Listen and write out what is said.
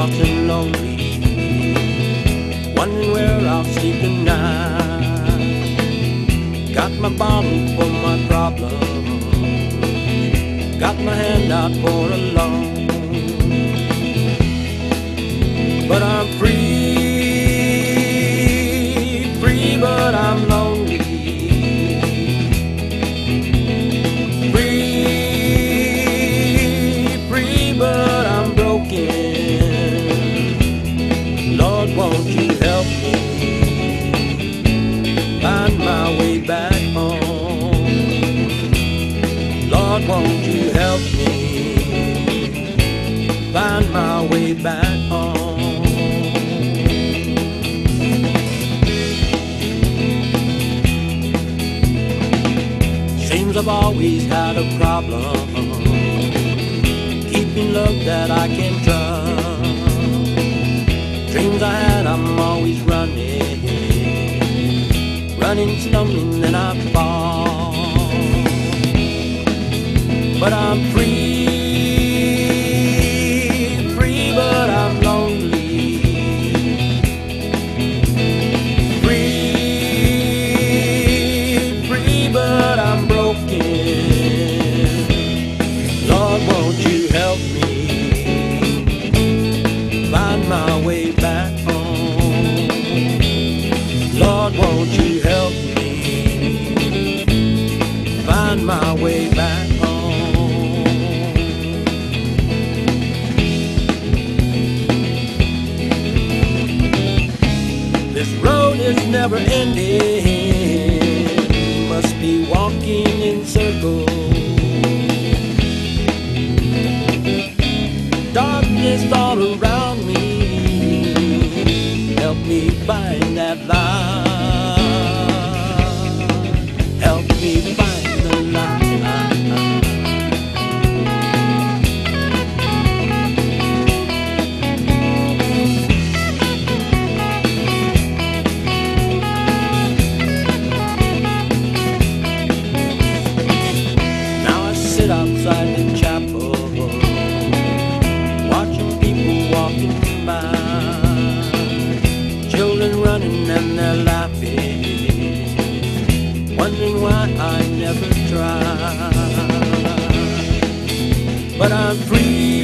lost and lonely, wondering where I'll sleep tonight. Got my bottle for my problems, got my hand out for a loan. But I'm free, free, but I'm lonely. Free, free, but I'm broken. Lord, won't you help me find my way back home? Lord, won't you help me find my way back home? Seems I've always had a problem keeping love that I can trust. Dreams I had, I'm always running, running, stumbling, then I fall. But I'm free, free, but I'm lonely. Free, free, but I'm broken. Lord, won't you help me find my way back home? Lord, won't you help me find my way back home? This road is never ending, must be walking in circles. Darkness all around me, help me find that light. Help me find the light. Outside the chapel, watching people walking by, children running and they're laughing, wondering why I never tried. But I'm free.